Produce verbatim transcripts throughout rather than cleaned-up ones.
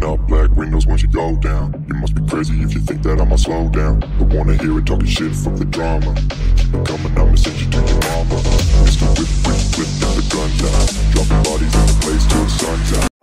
Pulling up black windows once you go down. You must be crazy if you think that I'ma slow down. Don't wanna hear it talking shit for the drama. Keep it coming, I'ma send you to your mama. Mister Whip, whip, whip, and the guns out. Dropping bodies in the place till the sun's out.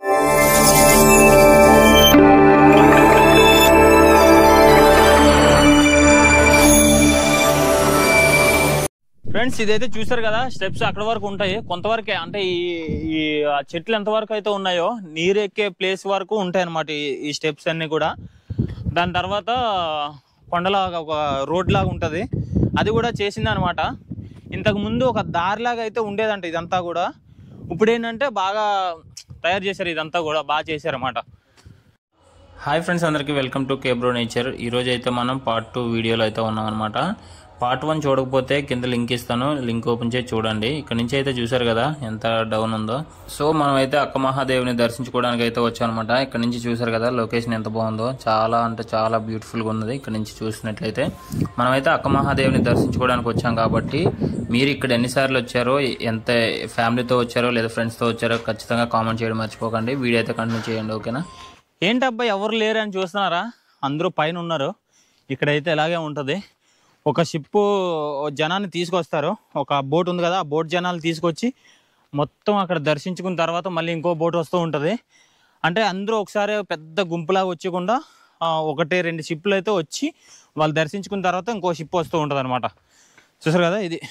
Friends ఇదైతే చూసారు కదా steps అక్కడ వరకు ఉంటాయి కొంతవరకే అంటే ఈ ఈ చెట్లు ఎంత వరకు అయితే ఉన్నాయో నీరు ఎక్కే ప్లేస్ వరకు ఉంటాయి అన్నమాట ఈ స్టెప్స్ అన్ని కూడా దాని తర్వాత కొండలాగా ఒక రోడ్ లాగా ఉంటుంది అది కూడా చేసింది అనమాట ఇంతకు ముందు ఒక దారిలాగా అయితే ఉండేదంట ఇదంతా కూడా ఇప్పుడు ఏంటంటే బాగా తయారు చేశారు ఇదంతా కూడా బాగా చేశారు అన్నమాట హాయ్ ఫ్రెండ్స్ అందరికీ వెల్కమ్ టు కేబ్రో నేచర్ ఈరోజు అయితే మనం పార్ట్ టూ వీడియోలో అయితే ఉన్నాం అనమాట పార్ట్ వన్ చూడకపోతే కింద లింక్ ఇస్తాను లింక్ ఓపెన్ చేసి చూడండి ఇక్కడ నుంచి అయితే చూసారు కదా ఎంత డౌన్ ఉందో సో మనం అయితే అక్క మహాదేవిని దర్శించుకోవడానికి అయితే వచ్చామన్నమాట ఇక్కడ నుంచి చూసారు కదా లొకేషన్ ఎంత బాగుందో చాలా అంటే చాలా బ్యూటిఫుల్గా ఉన్నది ఇక్కడ నుంచి చూసినట్లయితే మనమైతే అక్క మహాదేవిని దర్శించుకోవడానికి వచ్చాం కాబట్టి మీరు ఇక్కడ ఎన్నిసార్లు వచ్చారో ఎంత ఫ్యామిలీతో వచ్చారో లేదా ఫ్రెండ్స్తో వచ్చారో ఖచ్చితంగా కామెంట్ చేయడం మర్చిపోకండి వీడియో అయితే కంటిన్యూ చేయండి ఓకేనా ఏంటి అబ్బాయి ఎవరు లేరు అని చూస్తున్నారా అందరూ పైన ఉన్నారు ఇక్కడైతే ఇలాగే ఉంటుంది ఒక షిప్ జనాన్ని తీసుకొస్తారు ఒక బోట్ ఉంది కదా ఆ బోట్ జనాలు తీసుకొచ్చి మొత్తం అక్కడ దర్శించుకున్న తర్వాత మళ్ళీ ఇంకో బోట్ వస్తూ ఉంటుంది అంటే అందరూ ఒకసారి పెద్ద గుంపులాగా వచ్చకుండా ఒకటి రెండు షిప్లు అయితే వచ్చి వాళ్ళు దర్శించుకున్న తర్వాత ఇంకో షిప్ వస్తూ ఉంటుంది అనమాట చూసారు కదా ఇది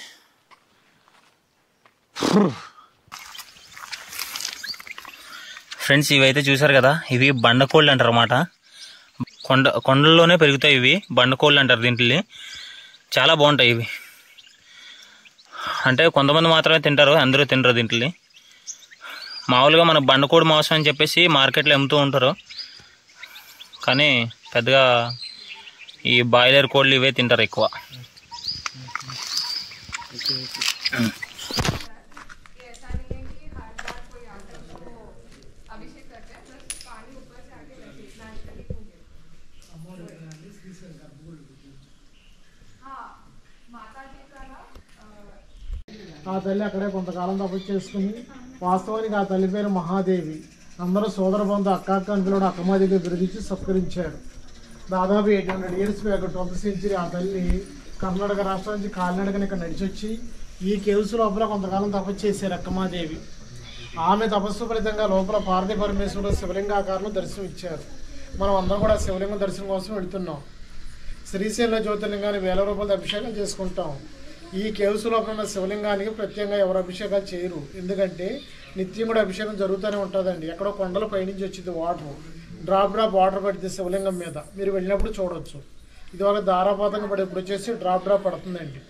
ఫ్రెండ్స్ ఇవైతే చూసారు కదా ఇవి బండకోళ్ళు అంటారు అన్నమాట కొండ కొండల్లోనే పెరుగుతాయి ఇవి బండకోళ్ళు అంటారు దీంట్లో చాలా బాగుంటాయి ఇవి అంటే కొంతమంది మాత్రమే తింటారు అందరూ తినరు దీంట్లో మామూలుగా మన బండకోడి మాంసం అని చెప్పేసి మార్కెట్లో అమ్ముతూ ఉంటారు కానీ పెద్దగా ఈ బాయిలర్ కోళ్ళు ఇవే తింటారు ఎక్కువ ఆ తల్లి అక్కడే కొంతకాలం తపస్సు చేసుకుని వాస్తవానికి ఆ తల్లి పేరు మహాదేవి అందరూ సోదర బంధు అక్క అక్క అని పిల్లడు అక్కమాదేవి బిరుదించి సత్కరించారు దాదాపు eight hundred years back twelfth century ఆ తల్లి కర్ణాటక రాష్ట్రం నుంచి కాలినడకని ఇక్కడ నడిచొచ్చి ఈ కేవ్స్ లోపల కొంతకాలం తపస్సు చేశారు అక్కమాదేవి ఆమె తపస్సు ఫలితంగా లోపల పార్వతీ పరమేశ్వరుడు శివలింగాకారంలో దర్శనం ఇచ్చారు మనం అందరం కూడా శివలింగం దర్శనం కోసం వెళుతున్నాం శ్రీశైల జ్యోతిర్లింగాన్ని వేల రూపాయలు అభిషేకం చేసుకుంటాం ఈ కేవ్స్ లోపల ఉన్న శివలింగానికి ప్రత్యేకంగా ఎవరు అభిషేకాలు చేయరు ఎందుకంటే నిత్యం కూడా అభిషేకం జరుగుతూనే ఉంటుందండి ఎక్కడో కొండల పైనుంచి వచ్చింది వాటర్ డ్రాప్ డ్రాప్ వాటర్ పడితే శివలింగం మీద మీరు వెళ్ళినప్పుడు చూడవచ్చు ఇది ఒక ధారాపాతంగా పడి ఇప్పుడు వచ్చేసి డ్రాప్ డ్రాప్ పడుతుందండి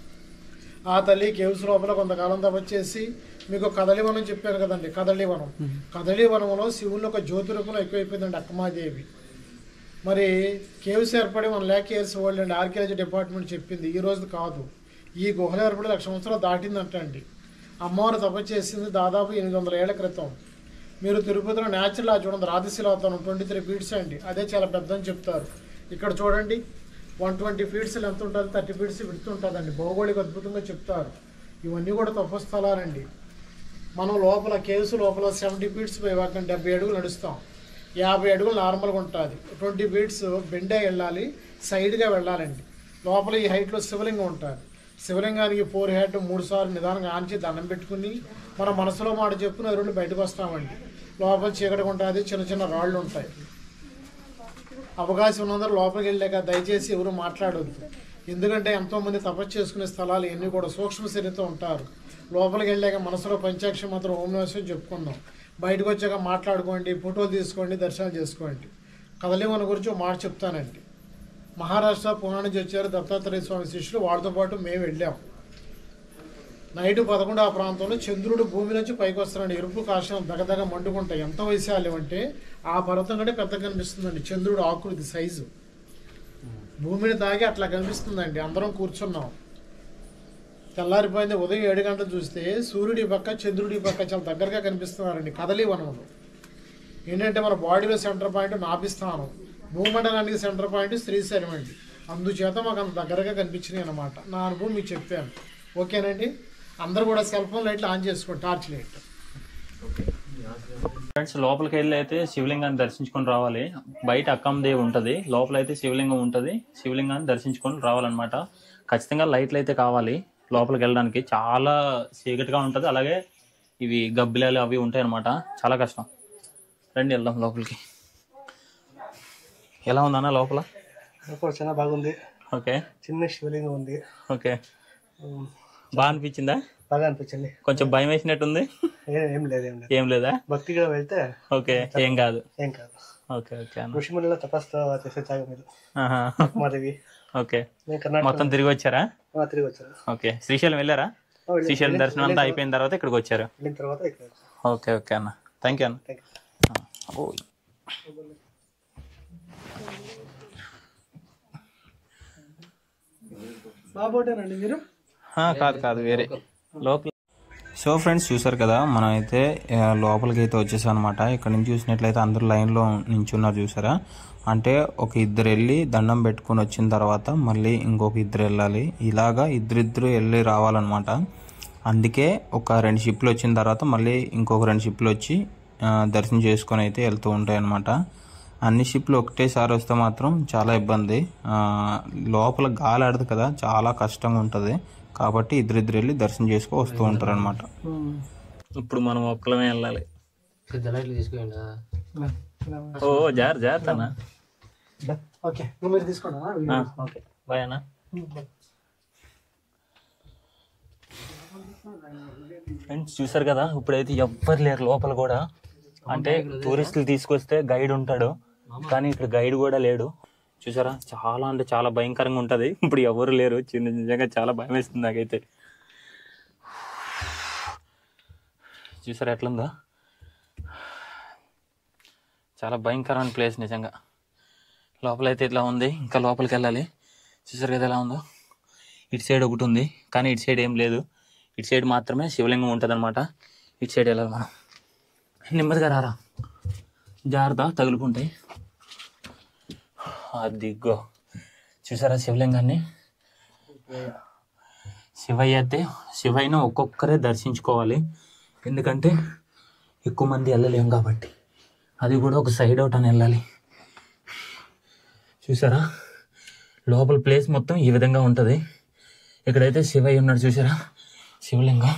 ఆ తల్లి కేవ్స్ లోపల కొంతకాలం తపస్సు చేసి మీకు కదలివనం చెప్పాను కదండి కదలివనం కదలివనంలో శివుని ఒక జ్యోతి రూపంలో ఎక్కువైపోయిందండి అక్కమాదేవి మరి కేవ్స్ ఏర్పడి వన్ ల్యాక్ ఇయర్స్ ఓల్డ్ అండి ఆర్కియాలజీ డిపార్ట్మెంట్ చెప్పింది ఈ రోజు కాదు ఈ గుహలు ఏర్పడి లక్ష సంవత్సరాలు దాటిందంట అండి అమ్మవారు తపస్సు చేసింది దాదాపు ఎనిమిది వందల ఏళ్ల క్రితం మీరు తిరుపతిలో న్యాచురల్ చూడండి రాతిశిలావతారం ట్వంటీ త్రీ ఫీట్స్ అండి అదే చాలా పెద్ద అని చెప్తారు ఇక్కడ చూడండి వన్ ట్వంటీ ఫీట్స్ ఎంత ఉంటుంది థర్టీ ఫీట్స్ విడుతూ ఉంటుందండి భౌగోళిక అద్భుతంగా చెప్తారు ఇవన్నీ కూడా తపస్థలాలండి మనం లోపల కేవ్స్ లోపల సెవెంటీ ఫీట్స్ పోయి డెబ్బై అడుగులు నడుస్తాం యాభై అడుగులు నార్మల్గా ఉంటుంది ట్వంటీ ఫీట్స్ బెండే వెళ్ళాలి సైడ్గా వెళ్ళాలండి లోపల ఈ హైట్లో శివలింగం ఉంటుంది శివలింగానికి ఫోర్ హెడ్ మూడు సార్లు నిదానంగా ఆంచి దండం పెట్టుకుని మన మనసులో మాట చెప్పుకుని అది రెండు బయటకు వస్తామండి లోపల చీకటిగా ఉంటుంది చిన్న చిన్న రాళ్ళు ఉంటాయి అవకాశం ఉన్నందరూ లోపలికి వెళ్ళాక దయచేసి ఎవరు మాట్లాడొద్దు ఎందుకంటే ఎంతోమంది తపస్సు చేసుకునే స్థలాలు ఇవన్నీ కూడా సూక్ష్మ శరీరంతో ఉంటారు లోపలికి వెళ్ళాక మనసులో పంచాక్షి మాత్రం ఓం నమః శివాయ చెప్పుకుందాం బయటకు వచ్చాక మాట్లాడుకోండి ఫోటోలు తీసుకోండి దర్శనాలు చేసుకోండి కదలివనం గురించి ఒక మాట చెప్తానండి మహారాష్ట్ర పూనా నుంచి వచ్చారు దత్తాత్రేయ స్వామి శిష్యులు వాళ్ళతో పాటు మేము వెళ్ళాం నైట్ పదకొండు ఆ ప్రాంతంలో చంద్రుడు భూమి నుంచి పైకి వస్తున్నాడు ఎరుపు కాషాయం దగదగ మండుకుంటాయి ఎంత వైశాల్యం అంటే ఆ పర్వతం కంటే పెద్దగా కనిపిస్తుందండి చంద్రుడు ఆకృతి సైజు భూమిని తాగి అట్లా కనిపిస్తుందండి అందరం కూర్చున్నాం తెల్లారిపోయింది ఉదయం ఏడు గంటలు చూస్తే సూర్యుడి పక్క చంద్రుడి పక్క చాలా దగ్గరగా కనిపిస్తున్నారండి కదలివనంలో ఏంటంటే మన బాడీలో సెంటర్ పాయింట్ నాభిస్థానం భూమండలానికి సెంటర్ పాయింట్ శ్రీశైలం అండి అందుచేత మాకు అంత దగ్గరగా కనిపించినాయి అనమాట నా అనుభవం మీకు చెప్పాను ఓకేనండి అందరూ కూడా సెల్ ఫోన్ లైట్లు ఆన్ చేసుకోండి టార్చ్ లైట్ ఫ్రెండ్స్ లోపలికి వెళ్ళి అయితే శివలింగాన్ని దర్శించుకొని రావాలి. బయట అక్కందేవి ఉంటుంది, లోపల అయితే శివలింగం ఉంటుంది. శివలింగాన్ని దర్శించుకొని రావాలన్నమాట. ఖచ్చితంగా లైట్లు అయితే కావాలి లోపలికి వెళ్ళడానికి. చాలా చీకటిగా ఉంటుంది, అలాగే ఇవి గబ్బిలాలు అవి ఉంటాయి అన్నమాట. చాలా కష్టం. రండి వెళ్దాం లోపలికి. ఎలా ఉందన్న లోపల? చాలా బాగుంది. ఓకే, చిన్న శివలింగం ఉంది. ఓకే, బాగా అనిపించిందా? బాగా అనిపించింది. కొంచెం భయం వేసినట్టుంది. ఏం లేదు ఏం లేదు ఏం లేదా? భక్తిగా వెళ్తే ఓకే, ఏం కాదు. ఏం కాదు. ఓకే ఓకే అన్న. ఋషిమునిలో తపస్సు చేసే జాగం ఇది. మాదేవి. ఓకే, మొత్తం తిరిగి వచ్చారా? తిరిగి వచ్చారు. ఓకే, శ్రీశైలం వెళ్ళారా? శ్రీశైలం దర్శనం అంతా అయిపోయిన తర్వాత ఇక్కడికి వచ్చారు. వెళ్ళిన తర్వాత ఇక్కడ. ఓకే ఓకే అన్న, థ్యాంక్ యూ అన్న. బాబోటేనండి మీరు? కాదు కాదు, వేరే లోపల. సో ఫ్రెండ్స్ చూసారు కదా, మనం అయితే లోపలికి అయితే వచ్చేసాం అనమాట. ఇక్కడ నుంచి చూసినట్లయితే అందరూ లైన్లో నించున్నారు చూసారా. అంటే ఒక ఇద్దరు వెళ్ళి దండం పెట్టుకొని వచ్చిన తర్వాత మళ్ళీ ఇంకొక ఇద్దరు వెళ్ళాలి. ఇలాగా ఇద్దరిద్దరు వెళ్ళి రావాలన్నమాట. అందుకే ఒక రెండు షిప్లు వచ్చిన తర్వాత మళ్ళీ ఇంకొక రెండు షిప్లు వచ్చి దర్శనం చేసుకొని అయితే వెళ్తూ ఉంటాయి అన్నమాట. అన్ని షిప్లు ఒకటేసారి వస్తే మాత్రం చాలా ఇబ్బంది. లోపల గాలి ఆడదు కదా, చాలా కష్టంగా ఉంటుంది. కాబట్టి ఇద్దరిద్దరు వెళ్ళి దర్శనం చేసుకొని వస్తూ ఉంటారు అనమాట. ఇప్పుడు మనం ఒక్కలమే వెళ్ళాలి. ఓ జార్ జాగ్రత్త. ఓకే, మీరు తీసుకోండి. ఓకే, బాయ్ అన్న. ఫ్రెండ్స్ చూసారు కదా, ఇప్పుడైతే ఎవ్వరు లేరు లోపల కూడా. అంటే టూరిస్టులు తీసుకొస్తే గైడ్ ఉంటాడు, కానీ ఇక్కడ గైడ్ కూడా లేడు. చూసారా, చాలా అంటే చాలా భయంకరంగా ఉంటుంది. ఇప్పుడు ఎవరు లేరు. చిన్న నిజంగా చాలా భయం వేస్తుంది నాకైతే. చూసారా ఎట్లుందో, చాలా భయంకరమైన ప్లేస్ నిజంగా. లోపలైతే ఇట్లా ఉంది, ఇంకా లోపలికి వెళ్ళాలి. చూసారు కదా ఎలా ఉందో. ఇటు సైడ్ ఒకటి ఉంది, కానీ ఇటు సైడ్ ఏం లేదు. ఇటు సైడ్ మాత్రమే శివలింగం ఉంటుంది అనమాట. ఇటు సైడ్ వెళ్ళాలి మనం. నెమ్మదిగా రారా, జాగ్రత్త తగులుకుంటాయి. అదిగో చూసారా శివలింగాన్ని. శివయ్య అయితే శివయ్యను ఒక్కొక్కరే దర్శించుకోవాలి, ఎందుకంటే ఎక్కువ మంది వెళ్ళలేం కాబట్టి. అది కూడా ఒక సైడ్ అవుట్ అని వెళ్ళాలి. చూసారా లోపల ప్లేస్ మొత్తం ఈ విధంగా ఉంటుంది. ఇక్కడైతే శివయ్య ఉన్నాడు చూసారా, శివలింగం.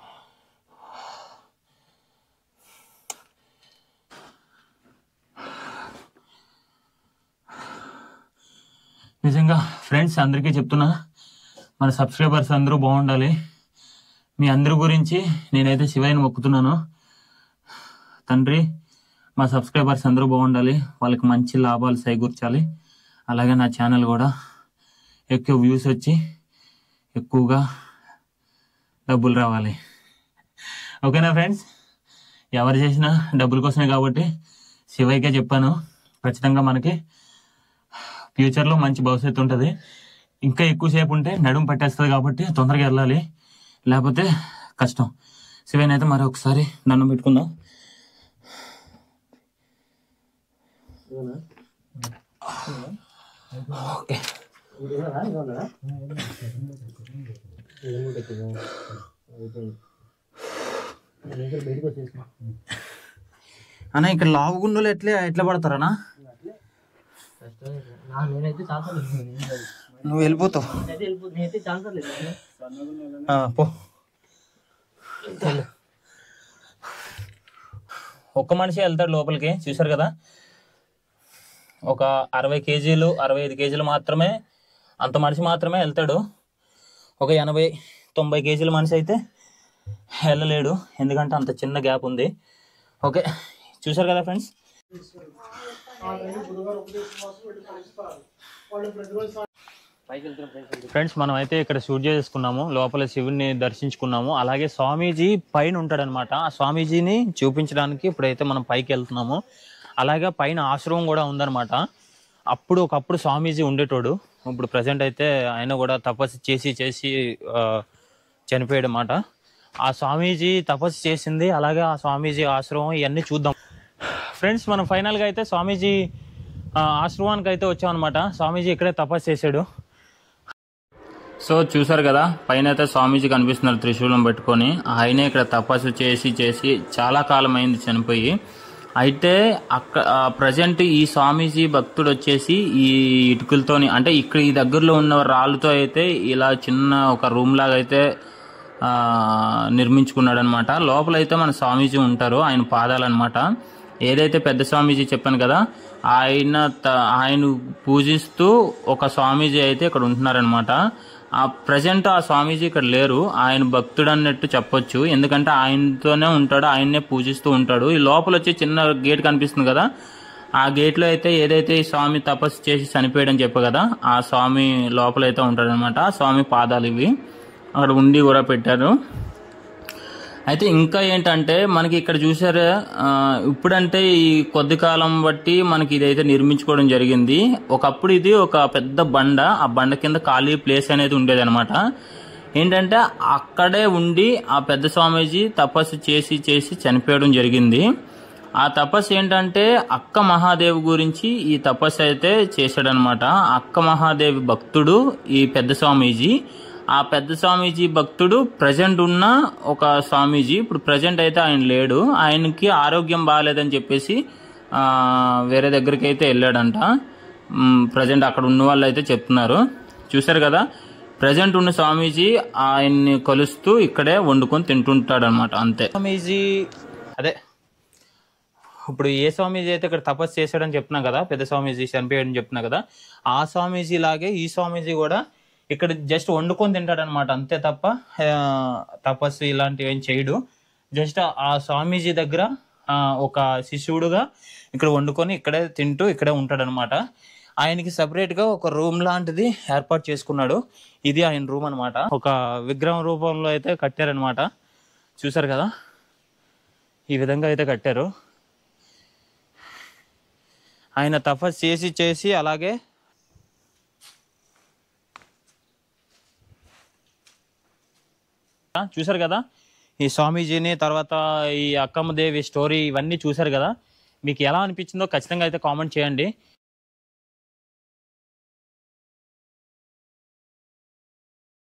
నిజంగా ఫ్రెండ్స్ అందరికీ చెప్తున్నా, మన సబ్స్క్రైబర్స్ అందరూ బాగుండాలి. మీ అందరి గురించి నేనైతే శివయ్యను మొక్కుతున్నాను. తండ్రి, మా సబ్స్క్రైబర్స్ అందరూ బాగుండాలి, వాళ్ళకి మంచి లాభాలు చేకూర్చాలి. అలాగే నా ఛానల్ కూడా ఎక్కువ వ్యూస్ వచ్చి ఎక్కువగా డబ్బులు రావాలి. ఓకేనా ఫ్రెండ్స్? ఎవరు చేసినా డబ్బుల కోసమే కాబట్టి శివయ్యకే చెప్పాను. ఖచ్చితంగా మనకి ఫ్యూచర్లో మంచి భవిష్యత్తు ఉంటుంది. ఇంకా ఎక్కువసేపు ఉంటే నడుము పట్టేస్తుంది కాబట్టి తొందరగా వెళ్ళాలి, లేకపోతే కష్టం. శివయ్యని అయితే మరి ఒకసారి దండం పెట్టుకుందాం. ఓకే, అన్న ఇక్కడ లావు గుండెలు ఎట్లా ఎట్లా పడతారన్నా? నువ్వు వెళ్ళిపోతావు పో. ఒక్క మనిషి వెళ్తాడు లోపలికి. చూసారు కదా, ఒక అరవై కేజీలు అరవై ఐదు కేజీలు మాత్రమే, అంత మనిషి మాత్రమే వెళ్తాడు. ఒక ఎనభై తొంభై కేజీల మనిషి అయితే వెళ్ళలేడు, ఎందుకంటే అంత చిన్న గ్యాప్ ఉంది. ఓకే, చూసారు కదా ఫ్రెండ్స్. ఫ్రెండ్స్ మనం అయితే ఇక్కడ షూట్ చేసుకున్నాము, లోపల శివుని దర్శించుకున్నాము. అలాగే స్వామీజీ పైన ఉంటాడనమాట. ఆ స్వామీజీని చూపించడానికి ఇప్పుడైతే మనం పైకి వెళ్తున్నాము. అలాగే పైన ఆశ్రమం కూడా ఉందన్నమాట. అప్పుడు ఒకప్పుడు స్వామీజీ ఉండేటోడు, ఇప్పుడు ప్రజెంట్ అయితే ఆయన కూడా తపస్సు చేసి చేసి చనిపోయాడు అన్నమాట. ఆ స్వామీజీ తపస్సు చేసింది, అలాగే ఆ స్వామీజీ ఆశ్రమం ఇవన్నీ చూద్దాం ఫ్రెండ్స్. మనం ఫైనల్గా అయితే స్వామీజీ ఆశ్రమానికి అయితే వచ్చాం అనమాట. స్వామీజీ ఇక్కడే తపస్సు చేశాడు. సో చూసారు కదా, పైన అయితే స్వామీజీ కనిపిస్తున్నారు త్రిశూలం పెట్టుకొని. ఆయనే ఇక్కడ తపస్సు చేసి చేసి చాలా కాలం అయింది చనిపోయి. అయితే అక్క ప్రజెంట్ ఈ స్వామీజీ భక్తుడు వచ్చేసి ఈ ఇటుకలతోని అంటే ఇక్కడ ఈ దగ్గరలో ఉన్న రాళ్ళతో అయితే ఇలా చిన్న ఒక రూమ్ లాగా అయితే నిర్మించుకున్నాడు అనమాట. లోపలైతే మన స్వామీజీ ఉంటారు, ఆయన పాదాలన్నమాట. ఏదైతే పెద్ద స్వామీజీ చెప్పాను కదా, ఆయన ఆయన పూజిస్తూ ఒక స్వామీజీ అయితే ఇక్కడ ఉంటున్నారనమాట. ఆ ప్రజెంట్ ఆ స్వామీజీ ఇక్కడ లేరు, ఆయన భక్తుడు అన్నట్టు చెప్పొచ్చు. ఎందుకంటే ఆయనతోనే ఉంటాడు, ఆయన్నే పూజిస్తూ ఉంటాడు. ఈ లోపల వచ్చి చిన్న గేట్ కనిపిస్తుంది కదా, ఆ గేట్లో అయితే ఏదైతే ఈ స్వామి తపస్సు చేసి చనిపోయాడని చెప్పా కదా, ఆ స్వామి లోపలైతే ఉంటాడనమాట. ఆ స్వామి పాదాలు ఇవి అక్కడ ఉండి కూడా పెట్టారు. అయితే ఇంకా ఏంటంటే మనకి ఇక్కడ చూసారా, ఇప్పుడంటే ఈ కొద్ది కాలం బట్టి మనకి ఇదైతే నిర్మించుకోవడం జరిగింది. ఒకప్పుడు ఇది ఒక పెద్ద బండ, ఆ బండ కింద ఖాళీ ప్లేస్ అనేది ఉండేది అనమాట. ఏంటంటే అక్కడే ఉండి ఆ పెద్ద స్వామీజీ తపస్సు చేసి చేసి చనిపోవడం జరిగింది. ఆ తపస్సు ఏంటంటే అక్క మహాదేవి గురించి ఈ తపస్సు అయితే చేశాడనమాట. అక్క మహాదేవి భక్తుడు ఈ పెద్ద స్వామీజీ. ఆ పెద్ద స్వామీజీ భక్తుడు ప్రజెంట్ ఉన్న ఒక స్వామీజీ, ఇప్పుడు ప్రజెంట్ అయితే ఆయన లేడు, ఆయనకి ఆరోగ్యం బాగాలేదని చెప్పేసి వేరే దగ్గరికి అయితే వెళ్ళాడంట. ప్రజెంట్ అక్కడ ఉన్న వాళ్ళు అయితే చెప్తున్నారు. చూసారు కదా, ప్రజెంట్ ఉన్న స్వామీజీ ఆయన్ని కొలుస్తూ ఇక్కడే వండుకొని తింటుంటాడు అనమాట, అంతే. స్వామీజీ అదే ఇప్పుడు ఏ స్వామీజీ అయితే ఇక్కడ తపస్సు చేశాడని చెప్తున్నా కదా, పెద్ద స్వామీజీ చనిపోయాడని చెప్తున్నా కదా, ఆ స్వామీజీ లాగే ఈ స్వామీజీ కూడా ఇక్కడ జస్ట్ వండుకొని తింటాడు అనమాట, అంతే తప్ప తపస్సు ఇలాంటివి ఏం చేయడు. జస్ట్ ఆ స్వామీజీ దగ్గర ఒక శిష్యుడుగా ఇక్కడ వండుకొని ఇక్కడే తింటూ ఇక్కడే ఉంటాడు అనమాట. ఆయనకి సపరేట్గా ఒక రూమ్ లాంటిది ఏర్పాటు చేసుకున్నాడు. ఇది ఆయన రూమ్ అనమాట. ఒక విగ్రహం రూపంలో అయితే కట్టారనమాట. చూసారు కదా, ఈ విధంగా అయితే కట్టారు. ఆయన తపస్సు చేసి చేసి అలాగే చూసారు కదా, ఈ స్వామీజీని తర్వాత ఈ అక్కమ్మ దేవి స్టోరీ ఇవన్నీ చూసారు కదా. మీకు ఎలా అనిపించిందో ఖచ్చితంగా అయితే కామెంట్ చేయండి.